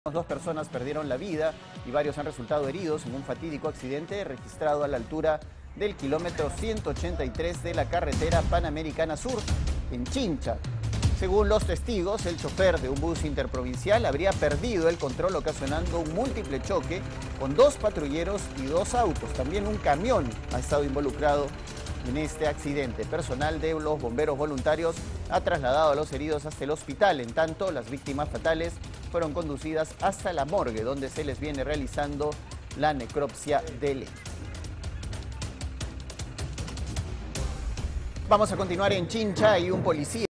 Dos personas perdieron la vida y varios han resultado heridos en un fatídico accidente registrado a la altura del kilómetro 183 de la carretera Panamericana Sur, en Chincha. Según los testigos, el chofer de un bus interprovincial habría perdido el control ocasionando un múltiple choque con dos patrulleros y dos autos. También un camión ha estado involucrado en este accidente. Personal de los bomberos voluntarios ha trasladado a los heridos hasta el hospital. En tanto, las víctimas fatales fueron conducidas hasta la morgue, donde se les viene realizando la necropsia de ley. Vamos a continuar en Chincha y un policía